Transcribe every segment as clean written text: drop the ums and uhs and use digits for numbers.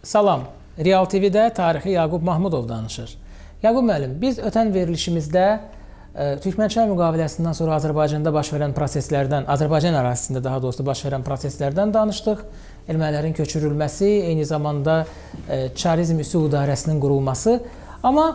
Salam, Real TV-də tarixi Yaqub Mahmudov danışır. Yaqub müəllim, biz ötən verilişimizdə Türkmənçay müqaviləsindən sonra Azərbaycanda baş verən proseslərdən, Azərbaycan ərazisində daha doğrusu baş verən proseslərdən danışdıq. Ermənilərin köçürülməsi, eyni zamanda Çarizm üsul idarəsinin qurulması. Amma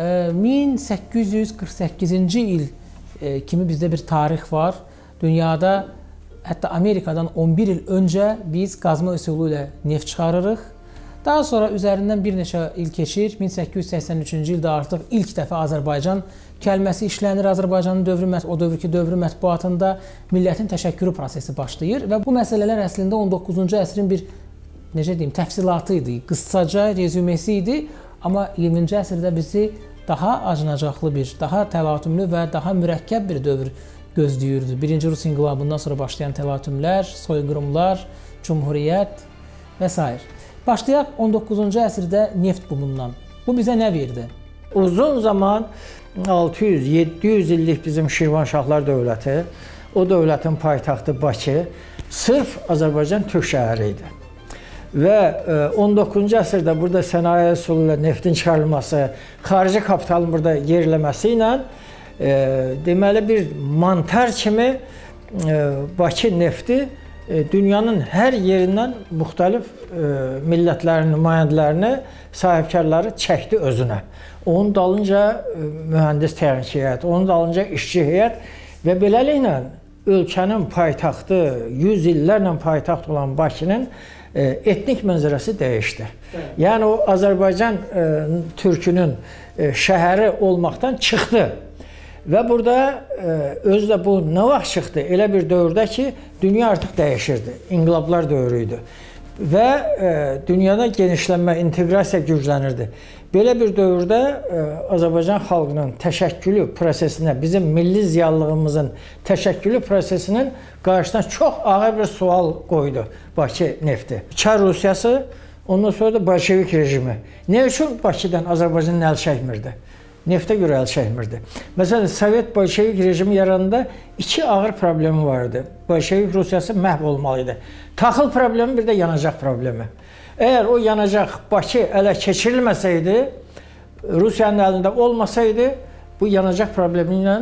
1848-ci il kimi bizdə bir tarix var. Dünyada, hətta Amerikadan 11 il öncə biz qazma üsulu ilə neft çıxarırıq. Daha sonra üzərindən bir neçə il keçir. 1883-cü ildə artıq ilk dəfə Azərbaycan kəlməsi işlənir. Azərbaycanın o dövrki dövrü mətbuatında millətin təşəkkürü prosesi başlayır və bu məsələlər əslində 19-cu əsrin bir necə deyim, təfsilatı idi, qıssaca rezümesi idi. Amma 20-ci əsrdə bizi daha acınacaqlı bir, daha təlatümlü və daha mürəkkəb bir dövr gözləyirdi. Birinci Rus inqilabından sonra başlayan təlatümlər, soyqırımlar, cumhuriyyət və s. Başlayaq 19-cu əsrdə neft bumundan. Bu bizə nə verdi? Uzun zaman 600-700 illik bizim Şirvanşahlar dövləti, o dövlətin paytaxtı Bakı, sırf Azərbaycan Türk şəhəri idi. Və 19-cu əsrdə burada sənaye üsulu ilə neftin çıxarılması, xarici kapitalın burada yerləməsi ilə deməli bir mantar kimi Bakı nefti dünyanın hər yerindən müxtəlif millətlərin nümayəndələrini, sahibkarları çəkdi özünə. Onun dalınca mühəndis texniki heyət, onun dalınca işçi heyət və beləliklə ölkənin paytaxtı, 100 illərlə paytaxt olan Bakının etnik mənzərəsi dəyişdi. Yəni o Azərbaycan türkünün şəhəri olmaqdan çıxdı. Və burada özü də bu nə vaxt çıxdı? Elə bir dövrdə ki, dünya artıq dəyişirdi. İnqilablar dövrü idi. Və dünyada genişlənmə, inteqrasiya güclənirdi. Belə bir dövrdə Azərbaycan xalqının təşəkkülü prosesinə, bizim milli ziyallığımızın təşəkkülü prosesinin qarşısına çox ağır bir sual qoydu Bakı nefti. Çar Rusiyası, ondan sonra da Bolşevik rejimi. Nə üçün Bakıdan Azərbaycanın əl çəkmirdi? Neftə görə əl çəkmirdi. Məsələn, Sovet Bolşevik rejimi yaranında iki ağır problemi vardı. Bolşevik Rusiyası məhv olmalıydı. Taxıl problemi, bir də yanacaq problemi. Əgər o yanacaq Bakı ələ keçirilməsəydi, Rusiyanın əlində olmasaydı, bu yanacaq problemi ilə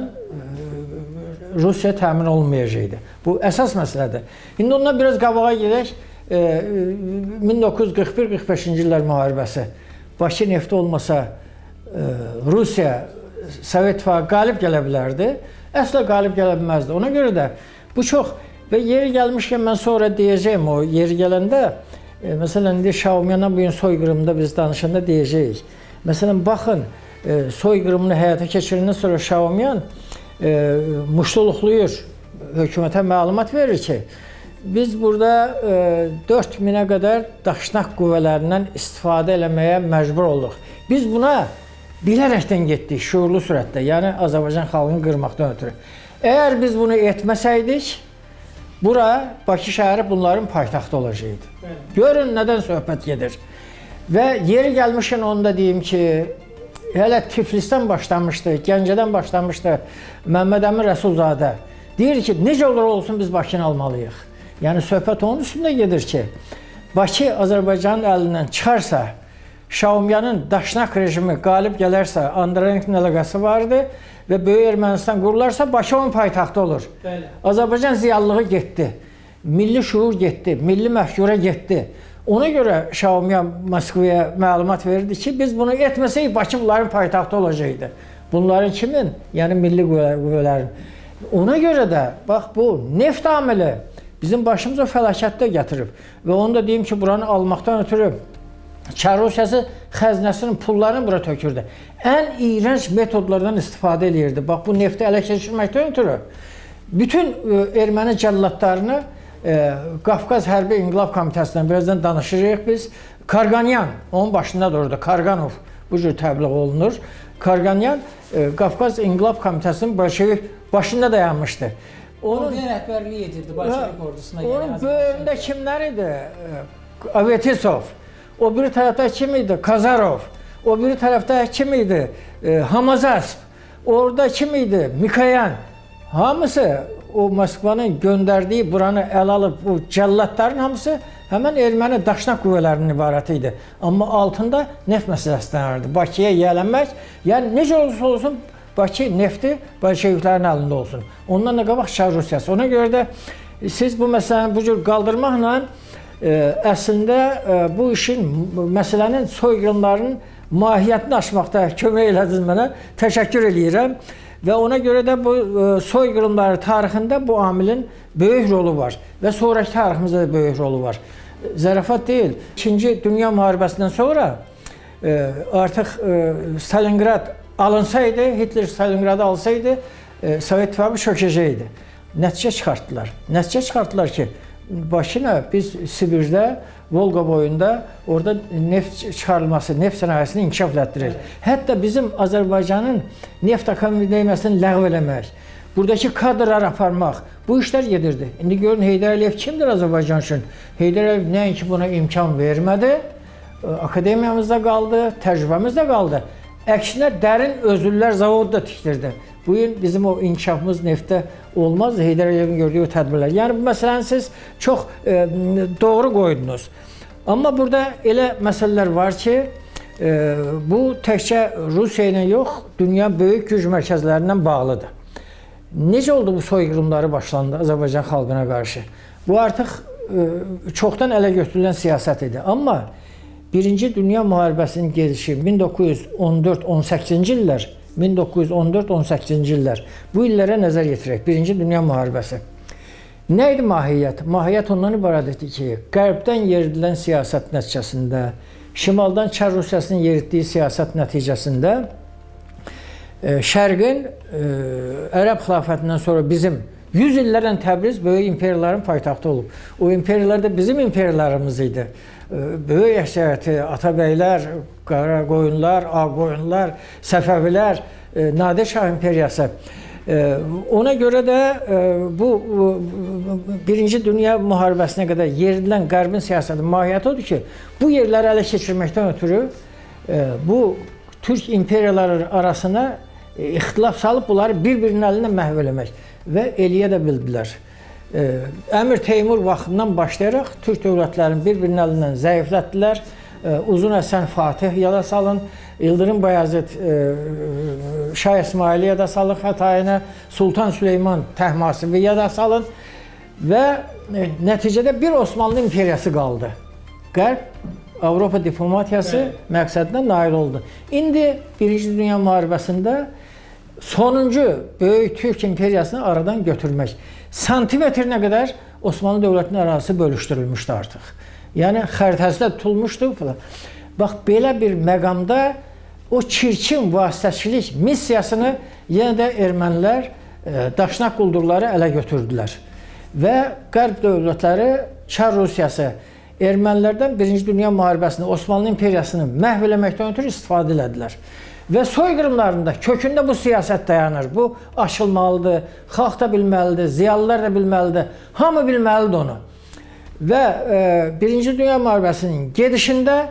Rusiya təmin olmayacaqdı. Bu əsas məsələdir. İndi ondan biraz qabağa gedək. 1941-45-ci illər müharibəsi. Bakı nefti olmasa Rusiya, Sovet İttifaqı qalib gələ bilərdi. Əsla qalib gələ bilməzdi. Ona görə də bu çox və yeri gəlmişkən mən sonra deyəcəyim o yeri gələndə məsələn, indi Şaumyana bugün soyqırımında biz danışanda deyəcəyik. Məsələn, baxın, soyqırımını həyata keçirəndən sonra Şaumyan muştuluqluyur, hökumətə məlumat verir ki, biz burada 4000-ə qədər daşnaq qüvvələrindən istifadə eləməyə məcbur olduq. Biz buna bilərəkdən getdik, şuurlu sürətdə, yəni Azərbaycan xalqını qırmaqdan ötürü. Əgər biz bunu etməsəydik, bura, Bakı şəhəri bunların paytaxtı olacaqdı. Görün, nədən söhbət gedir. Və yeri gəlmişkən onu da deyim ki, hələ Tiflisdən başlamışdı, Gəncədən başlamışdı Məmməd Əmin Rəsulzadə. Deyir ki, necə olur olsun biz Bakını almalıyıq. Yəni, söhbət onun üstündə gedir ki, Bakı Azərbaycanın əlindən çıxarsa, Şaumyanın daşnaq rejimi qalib gələrsə, Andronik'in əlaqəsi vardı və Böyük Ermənistan qurularsa, Bakı onun paytaxtı olur. Bəli. Azərbaycan ziyallığı getdi, milli şuur getdi, milli məfkura getdi. Ona görə Şaumyan Moskvaya məlumat verirdi ki, biz bunu etməsək, Bakı bunların paytaxtı olacaqdı. Bunların kimin? Yəni milli qüvvələrin. Ona görə də, bax bu neft amili bizim başımıza fəlakətdə gətirib. Və onu da deyim ki, buranı almaqdan ötürü Çar Rusiyası xəzinəsinin pullarını bura tökürdü. Ən iyrənc metodlardan istifadə edirdi. Bax, bu nefti ələ keçirməkdən ötürü bütün erməni cəllatlarını Qafqaz Hərbi İnqilab Komitəsindən birazdan danışırıq biz. Karganyan, onun başında durdu. Karganov bu cür təbliğ olunur. Karganyan Qafqaz İnqilab Komitəsinin Bolşevik başında dayanmışdı. Onun rəhbərliyi edirdi Bolşevik ordusuna. Onun böyründə kimlər idi? Avetisov. O biri tərəfdə kim idi? Kazarov. O biri tərəfdə kim idi? Hamazasp. Orada kim idi? Mikoyan. Hamısı o Moskvanın göndərdiyi buranı əl alıb bu cəlladların hamısı həmən erməni daşnaq qüvvələrinin ibarəti idi. Amma altında neft məsələsi dayanırdı. Bakıya yiyələnmək, yəni necə olursa olsun Bakı nefti bolşeviklərin əlində olsun. Ondan da qabaq Çar Rusiyası. Ona görə də siz bu məsələni bu cür qaldırmaqla əslində bu işin, məsələnin soyqırımlarının mahiyyətini aşmaqda kömək elədiniz mənə. Təşəkkür edirəm. Və ona görə də bu soyqırımları tarixində bu amilin böyük rolu var və sonraki tariximizdə də böyük rolu var. Zarafat deyil. İkinci Dünya müharibəsindən sonra artıq Stalingrad alınsaydı, Hitler Stalingrad'ı alsaydı Sovet İttifaqı çökəcəkdi. Nəticə çıxartdılar. Nəticə çıxartdılar ki, başına biz Sibirdə, Volqa boyunda orada neft çıxarılması, neft sənayesini inkişaf etdirir. Hətta bizim Azərbaycanın neft akademiyasını ləğv eləmək, buradakı kadrları aparmaq, bu işlər gedirdi. İndi görün Heydər Əliyev kimdir Azərbaycan üçün? Heydər Əliyev nəinki buna imkan vermədi, akademiyamızda qaldı, təcrübəmizdə qaldı. Əksinə dərin özürlər zavodu da tikdirdi. Bu gün bizim o inkişafımız neftdə olmazdı, Heydər Əliyevin gördüyü o tədbirlər. Yəni bu məsələni siz çox doğru qoydunuz. Amma burada elə məsələlər var ki, bu təkcə Rusiya ilə yox, dünya böyük güc mərkəzlərindən bağlıdır. Necə oldu bu soyqırımları başlandı Azərbaycan xalqına qarşı? Bu artıq çoxdan ələ götürülən siyasət idi. Amma Birinci Dünya müharibəsinin gedişi 1914-18-ci illər, 1914-18-ci illər. Bu illərə nəzər yetirək. Birinci Dünya müharibəsi. Nə idi mahiyyət? Mahiyyət ondan ibarət idi ki, qərbdən yeridilən siyasət nəticəsində, şimaldan Çar Rusiyasının yeritdiyi siyasət nəticəsində Şərqin Ərəb xilafətindən sonra bizim 100 illərlə Təbriz böyük imperiyaların paytaxtı olub. O imperiyalar da bizim imperiyalarımız idi. Böyük əksəriyyəti Atabəylər, Qaraqoyunlar, Ağqoyunlar, Səfəvilər, Nadir Şah imperiyası. Ona görə də bu Birinci Dünya müharibəsinə qədər yeridilən Qərbin siyasətinin mahiyyəti odur ki, bu yerləri ələ keçirməkdən ötürü bu Türk imperiyaları arasına ixtilaf salıb bunları bir-birinin əlindən məhv eləmək və eləyə də bildilər. Əmir Teymur vaxtından başlayaraq Türk dövlətlərinin bir-birinin əlindən zəiflətdilər. Uzun Həsən Fatih yada salın, İldırım Bayazid Şah İsmaili yada salın Xətayına, Sultan Süleyman Təhmasibi yada salın və nəticədə bir Osmanlı imperiyası qaldı. Qərb Avropa diplomatiyası məqsədinə nail oldu. İndi Birinci Dünya müharibəsində sonuncu böyük Türk imperiyasını aradan götürmək. Santimetrinə qədər Osmanlı dövlətinin ərazisi bölüşdürülmüşdü artıq. Yəni xəritəsində tutulmuşdu. Bax, belə bir məqamda o çirkin vasitəçilik missiyasını yenə də ermənilər, daşnaq quldurları ələ götürdülər. Və Qərb dövlətləri, Çar Rusiyası ermənilərdən Birinci Dünya müharibəsində Osmanlı imperiyasını məhv eləməkdən ötürü istifadə elədilər. Və soyqırımlarında kökündə bu siyasət dayanır. Bu aşılmalıdır, xalq da bilməlidir, ziyalılar da bilməlidir, hamı bilməlidir onu. Və Birinci Dünya müharibəsinin gedişində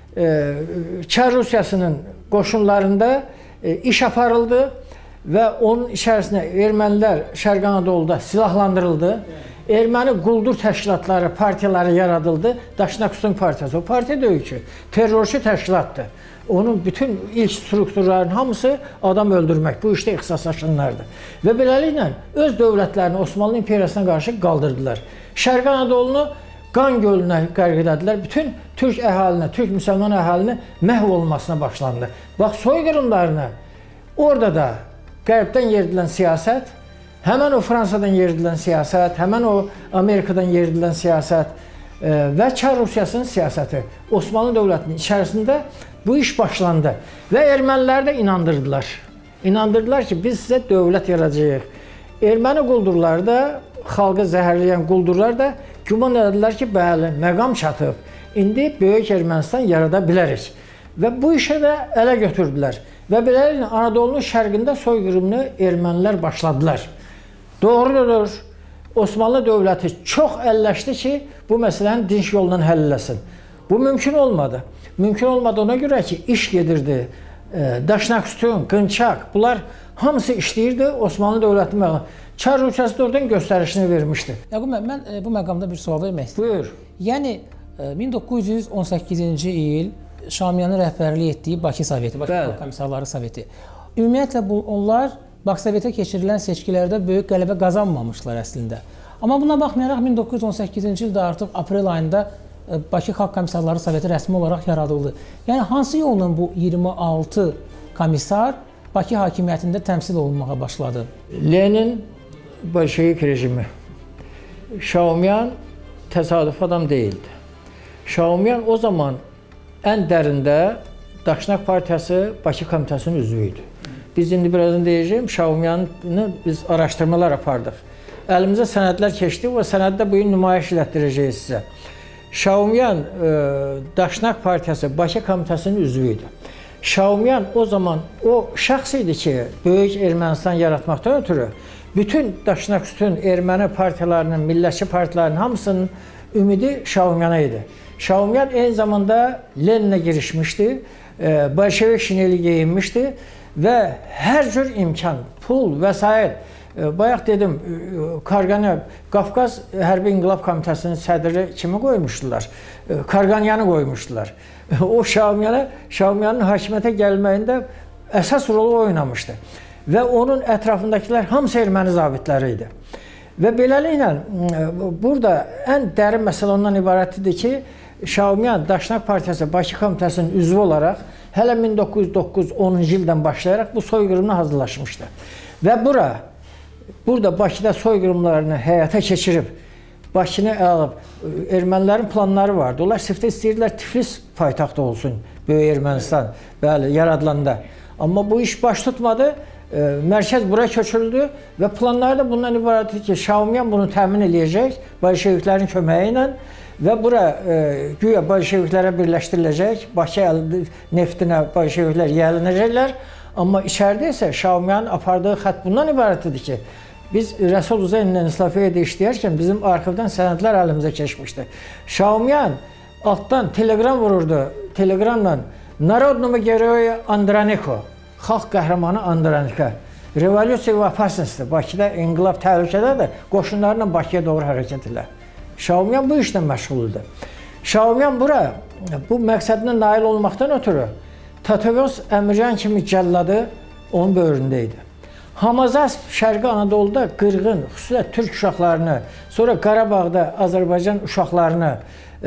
Çar Rusiyasının qoşunlarında iş aparıldı və onun içərisində ermənilər Şərq Anadoluda silahlandırıldı. Erməni quldur təşkilatları, partiyaları yaradıldı. Daşnaqstung partiyası. O partiya deyil ki, terrorçu təşkilatdır. Onun bütün ilk strukturların hamısı adam öldürmək, bu işdə ixtisaslaşanlardır. Və beləliklə öz dövlətlərini Osmanlı imperiyasına qarşı qaldırdılar. Şərq Anadolunu qan gölünə qərq edədilər. Bütün türk əhalinə, türk müsəlman əhalini məhv olmasına başlandı. Bax, soyqırımlarına orada da qərbdən yeridilən siyasət, həmən o Fransadan yeridilən siyasət, həmən o Amerikadan yeridilən siyasət və Çar Rusiyasının siyasəti Osmanlı dövlətinin içərisində bu iş başlandı və ermənilər də inandırdılar. İnandırdılar ki, biz sizə dövlət yaradacağıq. Erməni quldurları da, xalqı zəhərləyən quldurlar da güman edədilər ki, bəli, məqam çatıb. İndi Böyük Ermənistan yarada bilərik. Və bu işə də ələ götürdülər. Və beləliklə Anadolunun şərqində soyqırımını ermənilər başladılar. Doğrudur, Osmanlı dövləti çox əlləşdi ki, bu məsələni dinç yolla həll eləsin. Bu mümkün olmadı. Mümkün olmadı ona görə ki, iş gedirdi. Daşnaqstung, Qınçaq, bunlar Hamısı işləyirdi, Osmanlı dövləti məqam. Çar Rusiyası da oradan göstərişini vermişdi. Yaqub müəllim, mən bu məqamda bir sual vermək istəyirəm. Buyur. Yəni 1918-ci il Şamiyanın rəhbərlik etdiyi Bakı Soveti, Bakı Xalq Komissarları Soveti. Ümumiyyətlə onlar Bakı-Sovetə keçirilən seçkilərdə böyük qələbə qazanmamışlar əslində. Amma buna baxmayaraq 1918-ci ildə artıq aprel ayında Bakı Xalq Komissarları Soveti rəsmi olaraq yaradıldı. Yəni hansı yolla bu 26 komissar Bakı hakimiyyətində təmsil olunmağa başladı? Lenin Bolşevik rejimi. Şaumyan təsadüf adam değildi. Şaumyan o zaman ən dərində Daşnak Partiyası Bakı Komitəsinin üzvü idi. Biz indi birazdan deyəcəyim, Şaumyanı biz araşdırmalar apardıq. Əlimizə sənədlər keçdi və sənəddə bu gün nümayiş elətdirəcəyik sizə. Şaumyan Daşnak Partiyası Bakı Komitəsinin üzvü idi. Şaumyan o zaman o şəxs idi ki, Böyük Ermənistan yaratmaqdan ötürü bütün Daşnak-Sütun erməni partiyalarının, millətçi partiyalarının hamısının ümidi Şaumyana idi. Şaumyan eyni zamanda Leninə girişmişdi, Bolşevik şineli geyinmişdi və hər cür imkan, pul, vəsait, bayaq dedim, Karganyan, Qafqaz Hərbi İnqilab Komitəsinin sədri kimi qoymuşdular? Karganyanı qoymuşdular. O Şaumyanın hakimiyyətə gəlməyində əsas rolu oynamışdı. Və onun ətrafındakılar hamısı erməni zabitləri idi. Və beləliklə, burada ən dərin məsələ ondan ibarət idi ki, Şaumyan Daşnak Partiyası Bakı Komitəsinin üzvü olaraq hələ 1909-10-cu ildən başlayaraq bu soyqırımına hazırlaşmışdı. Və burada Bakıda soyqırımlarını həyata keçirib, Bakını alıb, ermənilərin planları vardı. Onlar sifdə istəyirdilər Tiflis paytaxtı olsun, Böyük Ermənistan yaradılanda. Amma bu iş baş tutmadı. Mərkəz bura köçürüldü və planları da bundan ibarətdir ki, Şaumyan bunu təmin eləyəcək Bolşeviklərin köməyi ilə və bura güya Bolşeviklərə birləşdiriləcək, Bakı neftinə Bolşeviklər yiyələnəcəklər. Amma içəridə isə Şaumyanın apardığı xətt bundan ibarətdir ki, biz Rəsul Uzeynlə İslafiyədə işləyərkən bizim arxivdən sənədlər əlimizə keçmişdi. Şaumyan altdan telegram vururdu, telegramla Narodnому Geroyu Androniko, xalq qəhrəmanı Andronika, revolyusiya və opasностьdir, Bakıda inqilab təhlükədədir, qoşunlarla Bakıya doğru hərəkət elə. Şaumyan bu işlə məşğul idi. Şaumyan bu məqsədinə nail olmaqdan ötürü Tatovyoz Əmircan kimi cəlladı onun böyründə idi. Hamazasp Şərqi Anadoluda qırğın, xüsusilə türk uşaqlarını, sonra Qarabağda Azərbaycan uşaqlarını,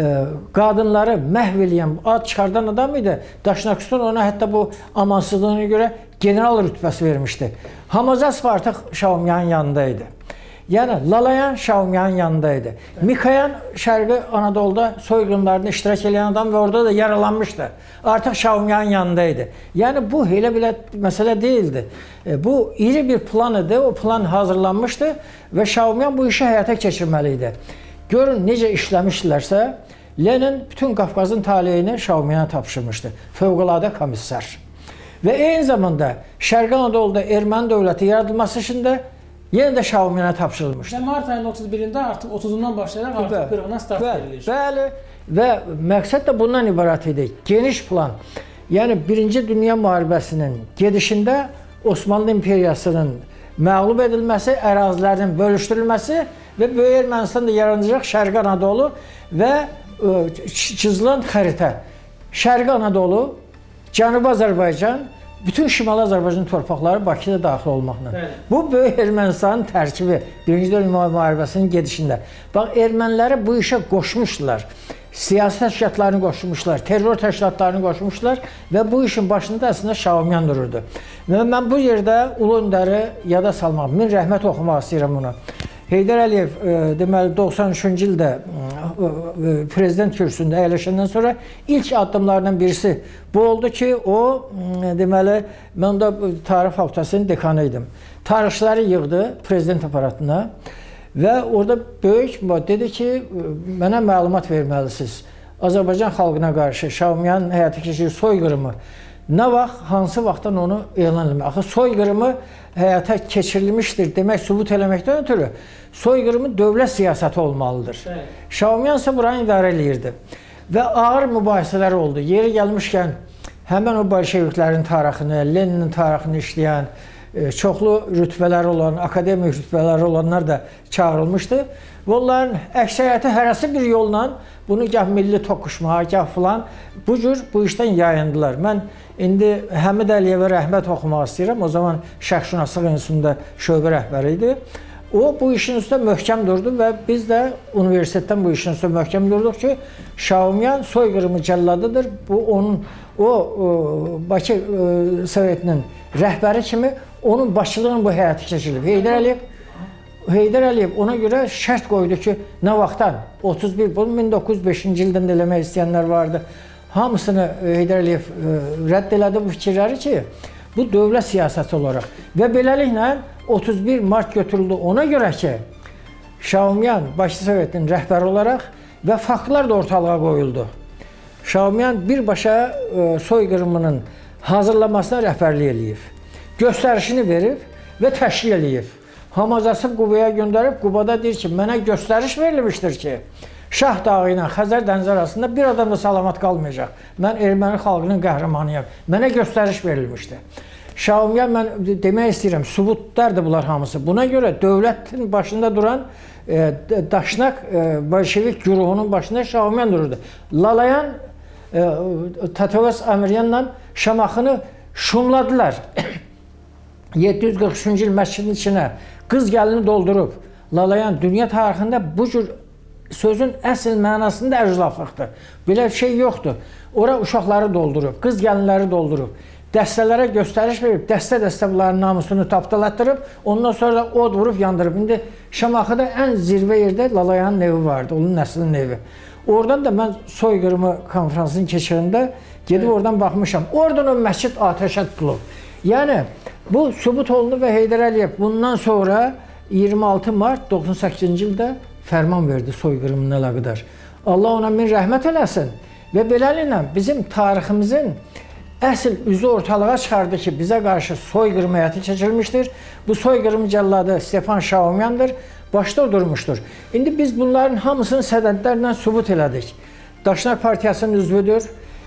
qadınları məhv eləyən, ad çıxardan adam idi. Daşnak-Sütun ona hətta bu amansızlığına görə general rütbəsi vermişdi. Hamazasp artıq Şaumyanın yanındaydı. Yəni Lalayan Şaumyanın yanındaydı. Mikoyan Şərqi Anadoluda soyqırımlarında iştirak edən adam və orada da yaralanmışdı. Artıq Şaumyanın yanındaydı. Yəni bu elə-belə məsələ deyildi. Bu iri bir plan idi. O plan hazırlanmışdı və Şaumyan bu işi həyata keçirməli idi. Görün necə işləmişdilərsə, Lenin bütün Qafqazın taleyini Şaumyana tapşırmışdı. Fövqəladə komissar. Və eyni zamanda Şərqi Anadoluda erməni dövləti yaradılması üçün də yenə də Şaumyana tapşırılmışdı. Və mart ayının 31-də artıq 30-undan başlayaraq artıq qırğına start verilir. Bəli, və məqsəd də bundan ibarət idi. Geniş plan. Yəni, Birinci Dünya Müharibəsinin gedişində Osmanlı İmperiyasının məğlub edilməsi, ərazilərinin bölüşdürülməsi və Böyük Ermənistanda yaranacaq Şərqi Anadolu və çizilan xəritə. Şərqi Anadolu, Cənubi Azərbaycan, bütün Şimali Azərbaycan torpaqları Bakıda daxil olmaqla. Bu Böyük Ermənistanın tərkibi Birinci Dünya Müharibəsinin gedişində. Bax, erməniləri bu işə qoşmuşdular. Siyasi təşkilatlarını qoşmuşlar, terror təşkilatlarını qoşmuşlar və bu işin başında da əslində Şaumyan dururdu. Və mən bu yerdə Ulu Öndəri yada salmaq, min rəhmət oxumaq istəyirəm buna. Heydər Əliyev deməli 93-cü ildə prezident kürsüsündə əyləşəndən sonra ilk addımlarından birisi bu oldu ki, o deməli mən də tarix fakültəsinin dekanı idim. Tarixçiləri yığdı prezident aparatına və orada böyük dedi ki, mənə məlumat verməlisiniz. Azərbaycan xalqına qarşı Şaumyanın həyata keçirdiyi soyqırımı nə vaxt, hansı vaxtdan onu elan etmək? Axı soyqırımı həyata keçirilmişdir demək, sübut eləməkdən ötürü soyqırımı dövlət siyasəti olmalıdır. Şaumyan isə buranı idarə eləyirdi. Və ağır mübahisələr oldu. Yeri gəlmişkən həmən o bolşeviklərin tarixini, Leninin tarixini işləyən çoxlu rütbələri olan, akademik rütbələri olanlar da çağırılmışdı. Və onların əksəriyyəti hərəsi bir yolla bunu gah milli toqquşmağa, gah filan bu cür bu işdən yayındılar. Mən indi Həmid Əliyevə rəhmət oxumaq istəyirəm. O zaman Şərqşünaslıq İnstitutunda şöbə rəhbəri idi. O bu işin üstündə möhkəm durdu və biz də universitetdən bu işin üstündə möhkəm durduq ki, Şaumyan soyqırımı cəlladıdır. Bu onun Bakı Sovetinin rəhbəri kimi onun başçılığını bu həyata keçirilib. Heydər Əliyev ona görə şərt qoydu ki, nə vaxtdan 31 bunu 1905-ci ildən də eləmək istəyənlər vardı. Hamısını Heydər Əliyev rədd elədi bu fikirləri ki, bu dövlət siyasəti olaraq və beləliklə 31 mart götürüldü ona görə ki, Şaumyan Bakı Sovetinin rəhbəri olaraq və faktlar da ortalığa qoyuldu. Şaumyan birbaşa soyqırımının hazırlamasına rəhbərlik eləyib, göstərişini verib və təşkil eləyib. Hamazasıb Qubaya göndərib, Qubada deyir ki, mənə göstəriş verilmişdir ki, Şah dağı ilə Xəzər dənizi arasında bir adam da salamat qalmayacaq. Mən erməni xalqının qəhrəmanıyam. Mənə göstəriş verilmişdi. Şaumyan, mən demək istəyirəm, sübutlardır bunlar hamısı. Buna görə dövlətin başında duran Daşnak Bolşevik güruhunun başında Şaumyan dururdu. Lalayan Tatovas Amiryanla Şamaxını şumladılar. 743-cü il məscidin içinə qız gəlini doldurub. Lalayan dünya tarixində bu cür sözün əsl mənasında əclaflıqdır. Belə bir şey yoxdur. Ora uşaqları doldurub, qız gəlinləri doldurub. Dəstələrə göstəriş verib, dəstə-dəstə bunların namusunu tapdalatdırıb, ondan sonra da od vurub yandırıb. İndi Şamaxıda ən zirvə yerdə Lalayanın evi vardı, onun nəslinin evi. Oradan da mən soyqırımı konferansının keçirində gedib oradan baxmışam. Oradan o məscid atəşə tutulub. Yəni, bu sübut olundu və Heydər Əliyev bundan sonra 26 mart 98-ci ildə fərman verdi soyqırımına əlaqədar. Allah ona min rəhmət eləsin və beləliklə bizim tariximizin əsl üzü ortalığa çıxardı ki, bizə qarşı soyqırım həyata keçirilmişdir. Bu soyqırım cəlladı Stepan Şaumyandır, başda durmuşdur. İndi biz bunların hamısını sədədlərlə sübut elədik. Daşnak Partiyasının üzvüdür.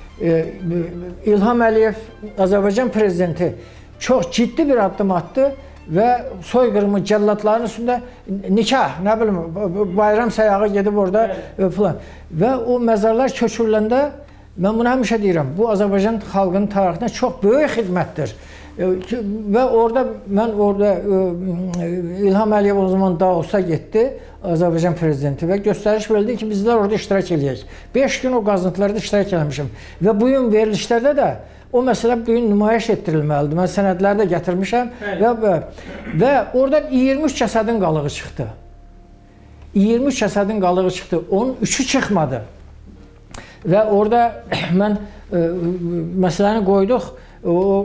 İlham Əliyev, Azərbaycan prezidenti çox ciddi bir addım atdı və soyqırımı cəllatların üstündə nikah, nə bilim, bayram sayağı gedib orada falan. Və o məzarlar köçürüləndə mən bunu həmişə deyirəm, bu Azərbaycan xalqının tarixində çox böyük xidmətdir. Və orada, mən orada İlham Əliyev o zaman Daosa getdi, Azərbaycan prezidenti və göstəriş verildi ki, bizlər orada iştirak edək. 5 gün o qazıntılarda iştirak eləmişim və bu gün verilişlərdə də o məsələ bugün nümayiş etdirilməlidir. Mən sənədləri də gətirmişəm və oradan 23 cəsədin qalığı çıxdı. 23 cəsədin qalığı çıxdı, onun 3-ü çıxmadı. Və orada mən məsələni qoyduq, o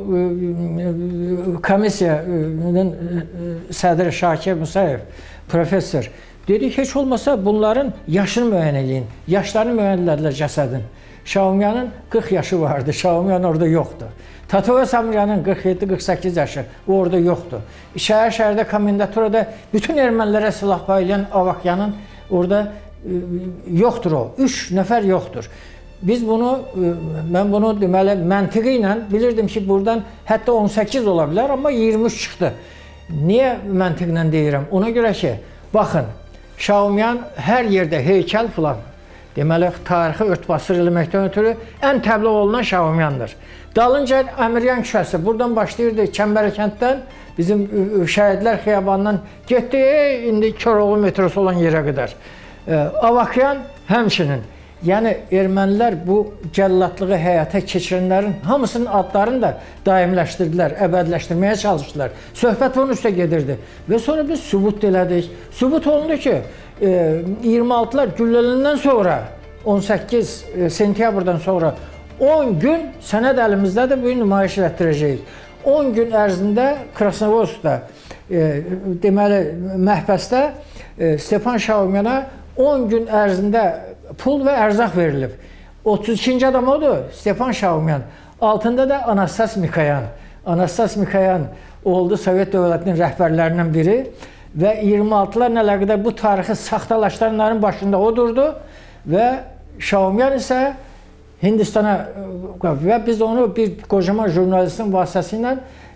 komissiyanın sədri Şakir Musayev, professor, dedi ki, heç olmasa bunların yaşını müəyyən eləyin, yaşlarını müəyyən elədilər cəsədin. Şaumyanın 40 yaşı vardı, Şaumyan orada yoxdur. Tatovas Amiryanın 47-48 yaşı, o orada yoxdur. Şəhərdə, komendaturada bütün ermənilərə silah paylayan Avakyanın orada yoxdur o, 3 nəfər yoxdur. Biz bunu, mən bunu deməli məntiqi ilə bilirdim ki, buradan hətta 18 ola bilər, amma 23 çıxdı. Niyə məntiqlə deyirəm? Ona görə ki, baxın, Şaumyan hər yerdə heykəl filan, deməli, tarixi örtbasır eləməkdən ötürü ən təbliğ olunan Şaumyandır. Dalınca Əmiryan küçəsi, buradan başlayırdı Çəmbərəkənddən, bizim Şəhidlər Xiyabanından getdi, indi Koroğlu metrosu olan yerə qədər. Avakyan həmçinin. Yəni, ermənilər bu cəllatlığı həyata keçirənlərin hamısının adlarını da daimləşdirdilər, əbədləşdirməyə çalışdılar. Söhbət bunun üstə gedirdi. Və sonra biz sübut elədik. Sübut olundu ki, 26-lar güllələndən sonra, 18 sentyabrdan sonra 10 gün sənəd əlimizdədir, bu gün nümayiş elətdirəcəyik. 10 gün ərzində Krasnovodskda, deməli, məhbəsdə Stepan Şaumyana 10 gün ərzində pul və ərzaq verilib. 32-ci adam odur, Stepan Şaumyan. Altında da Anastas Mikoyan. Anastas Mikoyan oldu Sovet dövlətinin rəhbərlərindən biri və 26-larla əlaqədar bu tarixi saxtalaşdıranların başında o durdu və Şaumyan isə Hindistana və biz onu bir qocaman jurnalistin vasitəsilə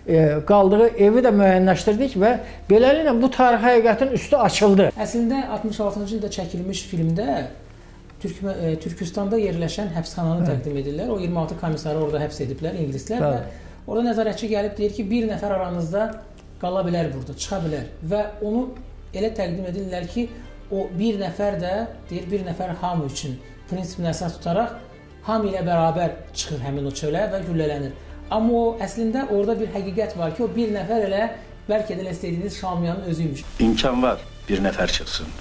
qaldığı evi də müəyyənləşdirdik və beləliklə bu tarixi həqiqətin üstü açıldı. Əslində 66-cı ildə çəkilmiş filmdə Türkistanda yerləşən həbsxananı təqdim edirlər. O 26 komissarı orada həbs ediblər ingilislər və orada nəzarətçi gəlib deyir ki, bir nəfər aranızda qala bilər burada, çıxa bilər və onu elə təqdim edirlər ki, o bir nəfər də deyir, bir nəfər hamı üçün prinsipini əsas tutaraq hamı ilə bərabər çıxır həmin o çölə və güllələnir. Amma o əslində orada bir həqiqət var ki, o bir nəfər elə bəlkə də istədiyiniz Şamiyanın özüymüş. İmkan var, bir nəfər çıxsın.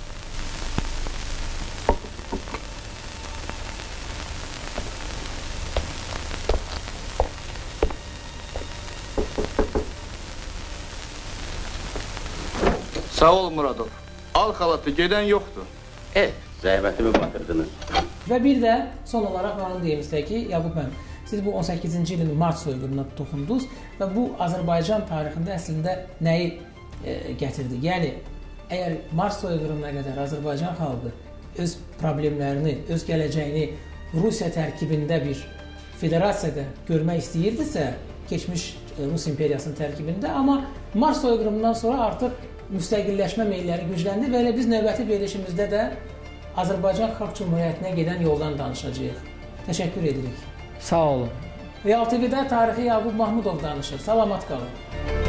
Sağ ol Muradov. Al xalatı, gedən yoxdur. Zəhmətimi batırdınız. Və bir də son olaraq onu deyim istəyək ki, Yaqub müəllim, siz bu 18-ci ilin mart soyqırımına toxundunuz və bu Azərbaycan tarixində əslində nəyi gətirdi? Yəni, əgər mart soyqırımına qədər Azərbaycan xalqı öz problemlərini, öz gələcəyini Rusiya tərkibində bir federasiyada görmək istəyirdisə, keçmiş Rus imperiyasının tərkibində, amma mart soyqırımından sonra artıq müstəqilləşmə meyilləri gücləndi və elə biz növbəti verilişimizdə də Azərbaycan Xalq Cümhuriyyətinə gedən yoldan danışacağıq. Təşəkkür edirik. Sağ olun. Real TV-də tarixi Yaqub Mahmudov danışır. Salamat qalın.